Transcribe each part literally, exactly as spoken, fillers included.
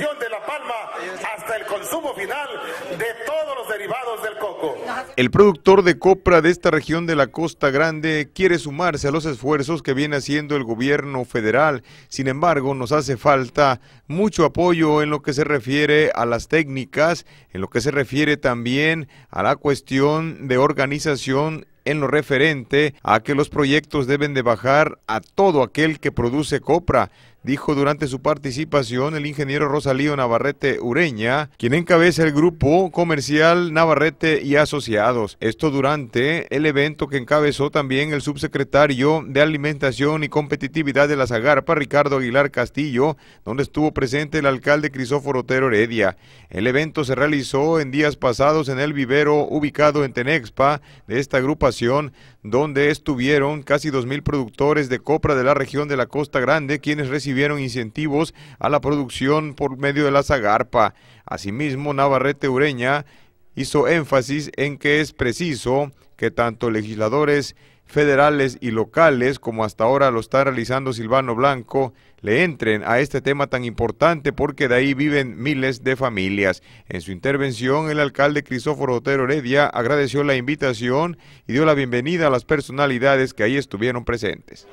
comercialización de la palma hasta el consumo final de todos los derivados del coco. El productor de copra de esta región de la Costa Grande quiere sumarse a los esfuerzos que viene haciendo el gobierno federal. Sin embargo, nos hace falta mucho apoyo en lo que se refiere a las técnicas, en lo que se refiere también a la cuestión de organización en lo referente a que los proyectos deben de bajar a todo aquel que produce copra, dijo durante su participación el ingeniero Rosalío Navarrete Ureña, quien encabeza el grupo comercial Navarrete y Asociados. Esto durante el evento que encabezó también el subsecretario de Alimentación y Competitividad de la Zagarpa, Ricardo Aguilar Castillo, donde estuvo presente el alcalde Crisóforo Otero Heredia. El evento se realizó en días pasados en el vivero ubicado en Tenexpa de esta agrupación, donde estuvieron casi dos mil productores de copra de la región de la Costa Grande, quienes recibieron incentivos a la producción por medio de la Zagarpa. Asimismo, Navarrete Ureña hizo énfasis en que es preciso que tanto legisladores federales y locales, como hasta ahora lo está realizando Silvano Blanco, le entren a este tema tan importante porque de ahí viven miles de familias. En su intervención, el alcalde Crisóforo Otero Heredia agradeció la invitación y dio la bienvenida a las personalidades que ahí estuvieron presentes.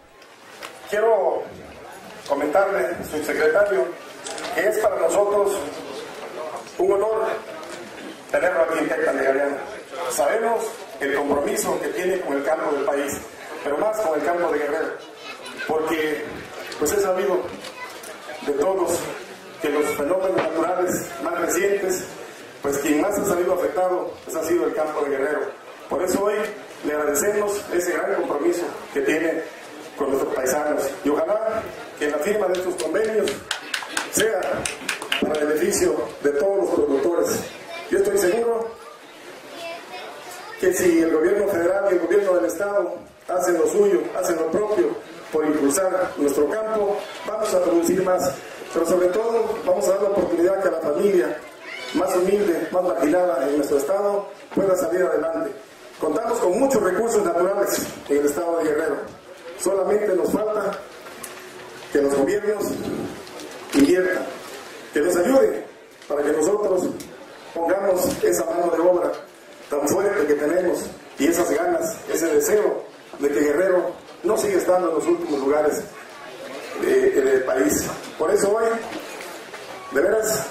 Quiero comentarle, subsecretario, que es para nosotros un honor tenerlo aquí en Tecpan de Galeana. Sabemos el compromiso que tiene con el campo del país, pero más con el campo de Guerrero, porque pues es sabido de todos que los fenómenos naturales más recientes, pues quien más ha salido afectado pues ha sido el campo de Guerrero. Por eso hoy le agradecemos ese gran compromiso que tiene con nuestros paisanos y ojalá que la firma de estos convenios sea para el beneficio de todos los productores. Yo estoy seguro que si el gobierno federal y el gobierno del estado hacen lo suyo, hacen lo propio por impulsar nuestro campo, vamos a producir más, pero sobre todo vamos a dar la oportunidad que la familia más humilde, más marginada en nuestro estado pueda salir adelante. Contamos con muchos recursos naturales en el estado de Guerrero, solamente nos falta que los gobiernos inviertan, que nos ayuden para que nosotros pongamos esa mano de obra tan fuerte que tenemos y esas ganas, ese deseo de que Guerrero no siga estando en los últimos lugares de, del país. Por eso hoy, de veras,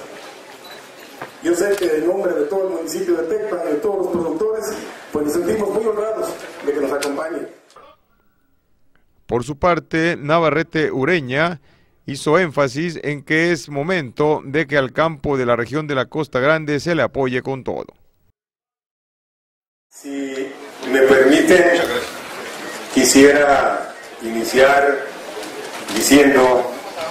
yo sé que en nombre de todo el municipio de Tecpan y de todos los productores, pues nos sentimos muy honrados de que nos acompañen. Por su parte, Navarrete Ureña hizo énfasis en que es momento de que al campo de la región de la Costa Grande se le apoye con todo. Si me permite, quisiera iniciar diciendo,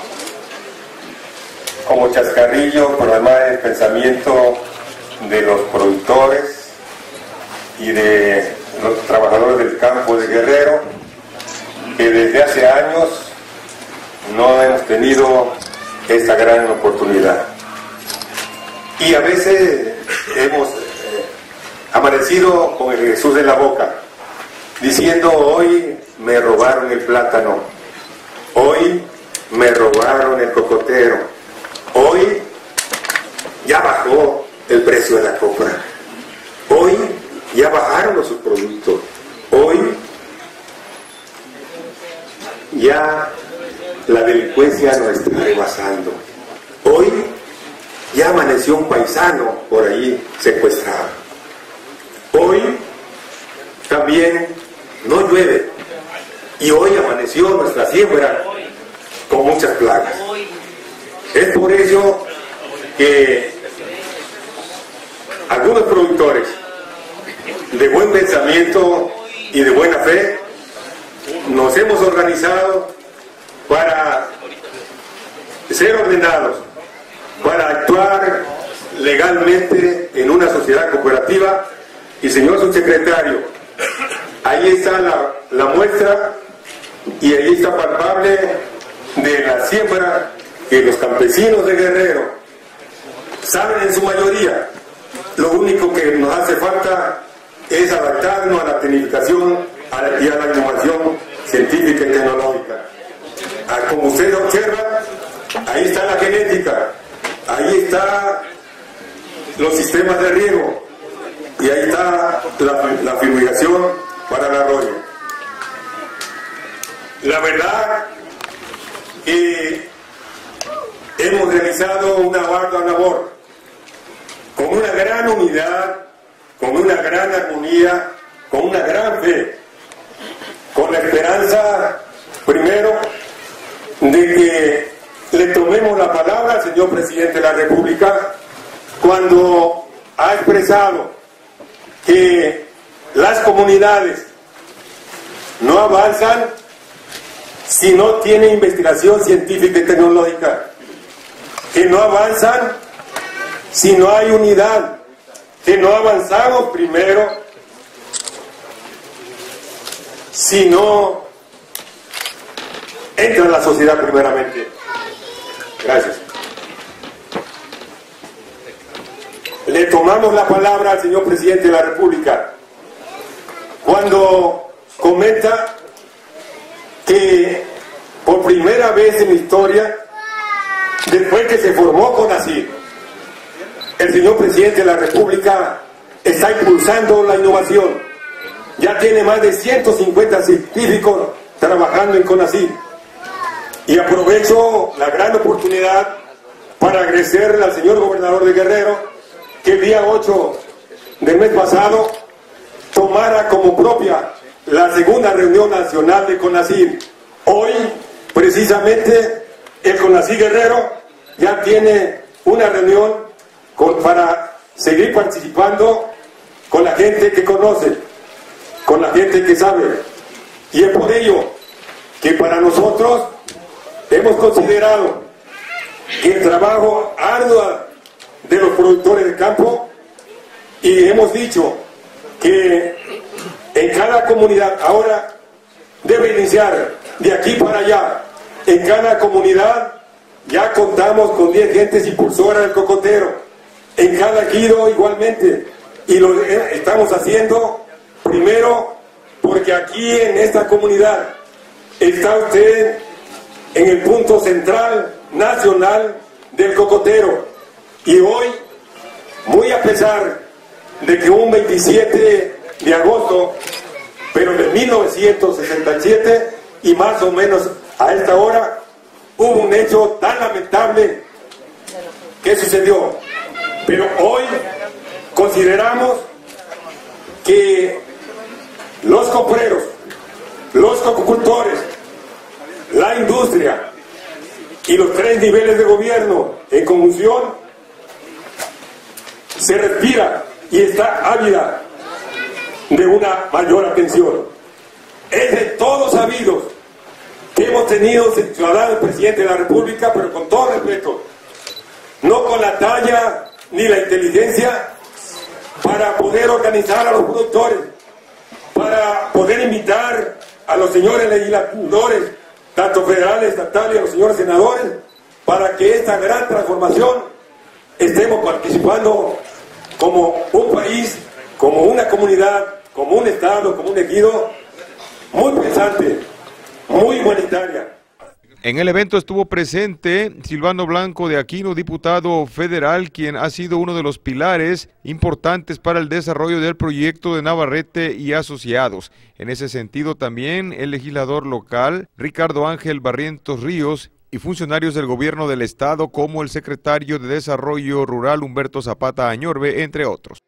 como chascarrillo, por además el pensamiento de los productores y de los trabajadores del campo de Guerrero, que desde hace años no hemos tenido esta gran oportunidad. Y a veces hemos eh, amanecido con el Jesús en la boca, diciendo: hoy me robaron el plátano, hoy me robaron el cocotero, hoy ya bajó el precio de la copra, hoy ya bajaron los subproductos, hoy ya la delincuencia nos está rebasando, hoy ya amaneció un paisano por ahí secuestrado, hoy también no llueve y hoy amaneció nuestra siembra con muchas plagas. Es por ello que algunos productores de buen pensamiento y de buena fe nos hemos organizado para ser ordenados, para actuar legalmente en una sociedad cooperativa. Y señor subsecretario, ahí está la, la muestra y ahí está palpable de la siembra que los campesinos de Guerrero saben en su mayoría. Lo único que nos hace falta es adaptarnos a la tecnificación y a la innovación científica y tecnológica. Como usted observa, ahí está la genética, ahí está los sistemas de riego y ahí está la, la fumigación para el arroyo. La verdad que hemos realizado una ardua labor con una gran unidad, con una gran armonía, con una gran fe, con la esperanza, primero, de que le tomemos la palabra al señor Presidente de la República cuando ha expresado que las comunidades no avanzan si no tienen investigación científica y tecnológica, que no avanzan si no hay unidad, que no avanzamos primero si no entra la sociedad primeramente. Gracias. Le tomamos la palabra al señor Presidente de la República cuando comenta que por primera vez en la historia, después que se formó CONACYT, el señor Presidente de la República está impulsando la innovación. Ya tiene más de ciento cincuenta científicos trabajando en CONACYT. Y aprovecho la gran oportunidad para agradecerle al señor gobernador de Guerrero que el día ocho del mes pasado tomara como propia la segunda reunión nacional de CONACYT. Hoy, precisamente, el CONACYT Guerrero ya tiene una reunión con, para seguir participando con la gente que conoce, con la gente que sabe. Y es por ello que para nosotros hemos considerado que el trabajo arduo de los productores de campo, y hemos dicho que en cada comunidad ahora debe iniciar de aquí para allá. En cada comunidad ya contamos con diez gentes impulsoras del cocotero, en cada ejido igualmente, y lo estamos haciendo primero porque aquí en esta comunidad está usted en el punto central nacional del cocotero, y hoy, muy a pesar de que un veintisiete de agosto, pero de mil novecientos sesenta y siete, y más o menos a esta hora, hubo un hecho tan lamentable que sucedió, pero hoy consideramos que los copreros, los cococultores, la industria y los tres niveles de gobierno en conjunción se respira y está ávida de una mayor atención. Es de todos sabidos que hemos tenido ciudadanos presidente de la República, pero con todo respeto, no con la talla ni la inteligencia para poder organizar a los productores, para poder invitar a los señores legisladores, tanto federales, estatales, y a los señores senadores, para que esta gran transformación estemos participando como un país, como una comunidad, como un estado, como un ejido muy pensante, muy humanitaria. En el evento estuvo presente Silvano Blanco de Aquino, diputado federal, quien ha sido uno de los pilares importantes para el desarrollo del proyecto de Navarrete y Asociados. En ese sentido también el legislador local, Ricardo Ángel Barrientos Ríos, y funcionarios del gobierno del estado como el secretario de Desarrollo Rural Humberto Zapata Añorbe, entre otros.